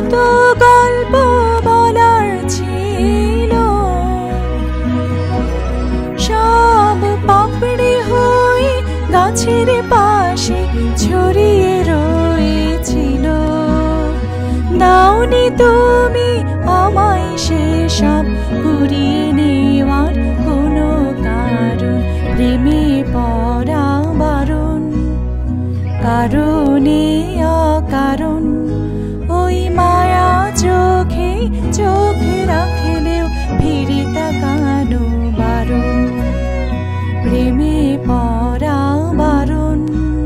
কত গল্প বলার ছিল, সব পাপড়ি হয়ে গাছের পাশে ছড়িয়ে রয়েছিল। দাওনি তুমি আমায় সেসব কুড়িয়ে নেওয়ার কোনো কারণ, প্রেমে পড়া বারণ। কারণে অকারণ ওই মায়া চোখে চোখ রাখলেও ফিরে তাকানো বারণ, প্রেমে পড়া বারণ।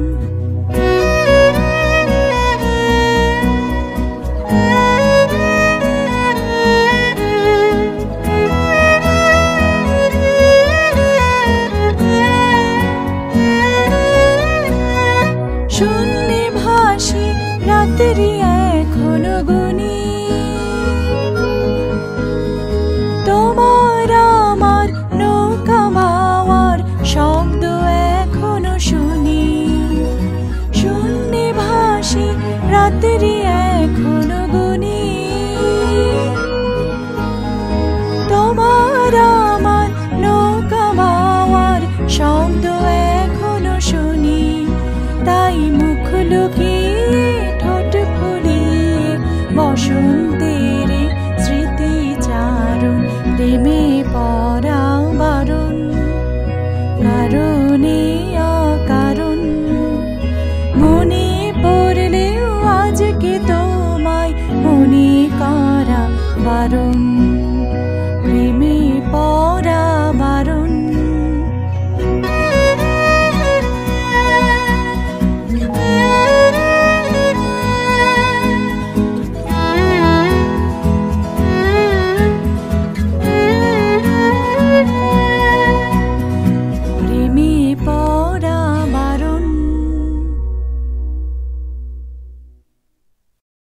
শূন্যে ভাসি রাত্রি এখনো গুনি, তোমার আমার নৌকা বাওয়ার শব্দ এখনো শুনি। শূন্যে ভাসি রাত্রি এখনো গুনি, তোমার আমার নৌকা বাওয়ার শব্দ এখনো শুনি। তাই মুখ লুকিয়ে ঠোঁট ফুলিয়ে বসন্তের স্মৃতিচারণ, প্রেমে পড়া বারণ। কারণে অকারণ মনে পড়লেও আজকে তোমায় মনে করা বারণ।